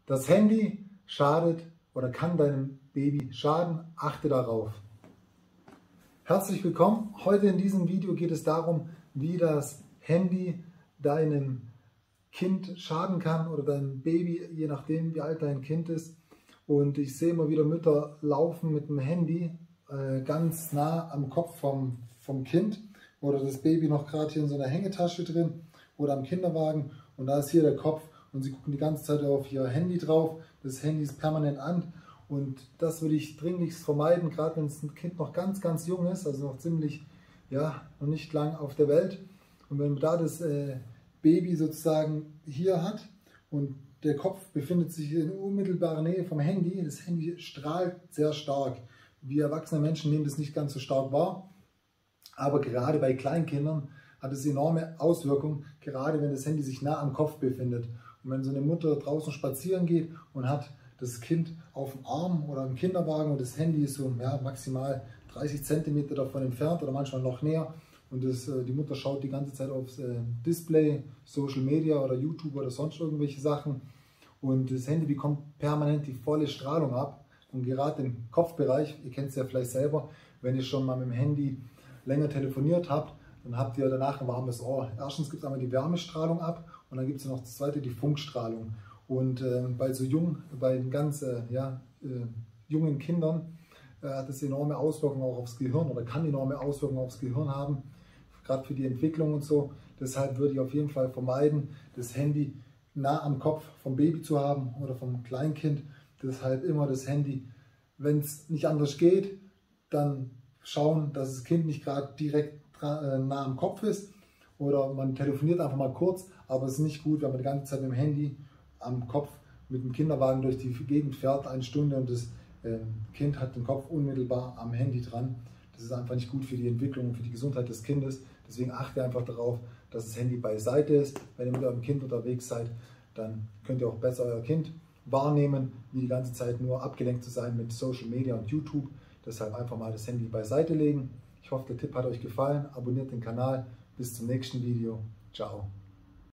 Das Handy schadet oder kann deinem Baby schaden. Achte darauf. Herzlich willkommen. Heute in diesem Video geht es darum, wie das Handy deinem Kind schaden kann oder deinem Baby, je nachdem wie alt dein Kind ist. Und ich sehe immer wieder Mütter laufen mit dem Handy ganz nah am Kopf vom Kind oder das Baby noch gerade hier in so einer Hängetasche drin oder am Kinderwagen und da ist hier der Kopf und sie gucken die ganze Zeit auf ihr Handy drauf. Das Handy ist permanent an und das würde ich dringlichst vermeiden, gerade wenn das Kind noch ganz, ganz jung ist, also noch ziemlich, ja, noch nicht lang auf der Welt. Und wenn man da das Baby sozusagen hier hat und der Kopf befindet sich in unmittelbarer Nähe vom Handy, das Handy strahlt sehr stark. Wir erwachsene Menschen nehmen das nicht ganz so stark wahr, aber gerade bei Kleinkindern hat es enorme Auswirkungen, gerade wenn das Handy sich nah am Kopf befindet. Und wenn so eine Mutter draußen spazieren geht und hat das Kind auf dem Arm oder im Kinderwagen und das Handy ist so maximal 30 cm davon entfernt oder manchmal noch näher und die Mutter schaut die ganze Zeit aufs Display, Social Media oder YouTube oder sonst irgendwelche Sachen und das Handy bekommt permanent die volle Strahlung ab. Und gerade im Kopfbereich, ihr kennt es ja vielleicht selber, wenn ihr schon mal mit dem Handy länger telefoniert habt, dann habt ihr danach ein warmes Ohr. Erstens gibt es einmal die Wärmestrahlung ab und dann gibt es noch das zweite, die Funkstrahlung. Und bei den ganz jungen Kindern hat es enorme Auswirkungen auch aufs Gehirn oder kann enorme Auswirkungen aufs Gehirn haben, gerade für die Entwicklung und so. Deshalb würde ich auf jeden Fall vermeiden, das Handy nah am Kopf vom Baby zu haben oder vom Kleinkind. Deshalb immer das Handy, wenn es nicht anders geht, dann schauen, dass das Kind nicht gerade direkt nah am Kopf ist oder man telefoniert einfach mal kurz, aber es ist nicht gut, wenn man die ganze Zeit mit dem Handy am Kopf mit dem Kinderwagen durch die Gegend fährt, 1 Stunde und das Kind hat den Kopf unmittelbar am Handy dran. Das ist einfach nicht gut für die Entwicklung und für die Gesundheit des Kindes. Deswegen achte einfach darauf, dass das Handy beiseite ist. Wenn ihr mit eurem Kind unterwegs seid, dann könnt ihr auch besser euer Kind wahrnehmen, wie die ganze Zeit nur abgelenkt zu sein mit Social Media und YouTube. Deshalb einfach mal das Handy beiseite legen. Ich hoffe, der Tipp hat euch gefallen. Abonniert den Kanal. Bis zum nächsten Video. Ciao.